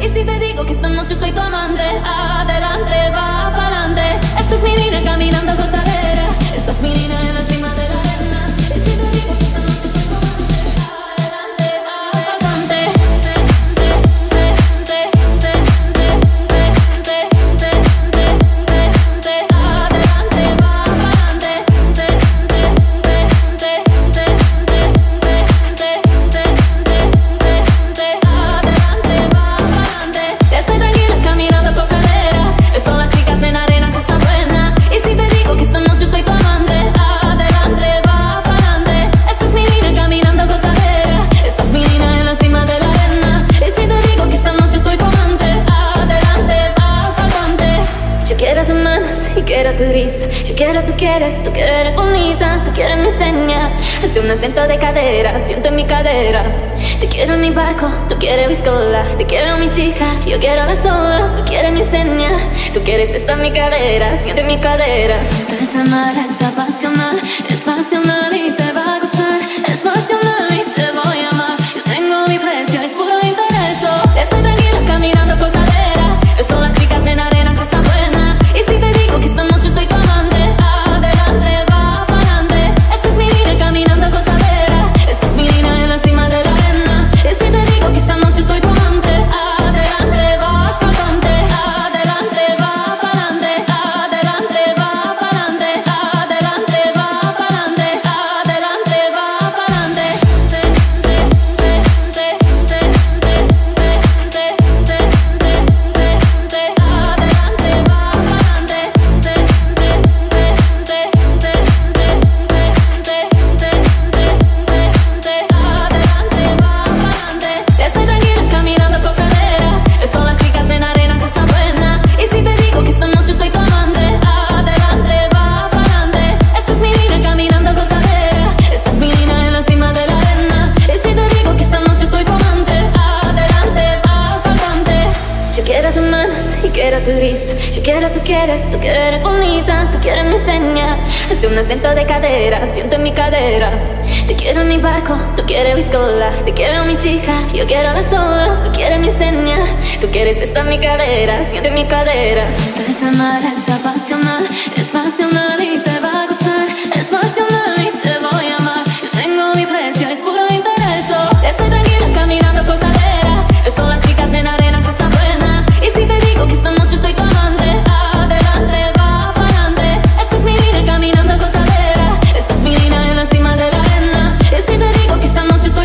Y si te digo que esta noche soy tu amante, adelante, va pa'lante. Esta es mi niña caminando gozadera, esta es mi niña en la cima de la arena. Y si te digo que esta noche soy tu amante, adelante, va pa'lante. Quiero tu risa, yo quiero tú quieres bonita, tú quieres mi señal. Hace un acento de cadera, siento en mi cadera. Te quiero en mi barco, tú quieres biscola. Te quiero mi chica, yo quiero ver solos. Tú quieres mi señal, tú quieres esta en mi cadera, siento en mi cadera. Siento esa mar, es pasional y te va a gustar. Es pasional y te voy a amar. Yo tengo mi precio, es puro interés. Estoy tranquila caminando por cadera. Son las chicas de la arena, casa buena. Y si te digo que esta noche soy tu amante, adelante, va pa'lante. Esta es mi niña caminando gozadera, esta es mi niña en la cima de la arena. Y si te digo que esta noche soy tu amante, adelante, va pa'lante. Adelante, va pa'lante. Adelante, va pa'lante. Adelante, va pa'lante. Adelante, va pa'lante. Estoy tranquila caminando por cadera, son las chicas de la arena, casa buena. Y si te digo que esta noche soy tu amante, adelante, va pa'lante. Esta es mi niña caminando gozadera, esta es mi niña en la cima de la arena. Y si te digo que esta noche soy tu amante, adelante, va pa'lante. Yo quiero tus manos y quiero tu risa, yo quiero tú quieres bonita, tú quieres mi señal. Hace un acento de cadera, siento en mi cadera. Te quiero en mi barco, tú quieres biscola. Te quiero mi chica, yo quiero ver solos. Tú quieres mi señal, tú quieres esta en mi cadera, siento en mi cadera. Siento esa mar, es pasional y te va a gustar. Es pasional y te voy a amar. Yo tengo mi precio, es puro interés. Estoy tranquila caminando por cadera, son las chicas de la arena, casa buena. Y si te digo que esta noche soy tu amante, adelante, va pa'lante. Esta es mi niña caminando gozadera, esta es mi niña en la cima de la arena. Y si te digo que esta noche soy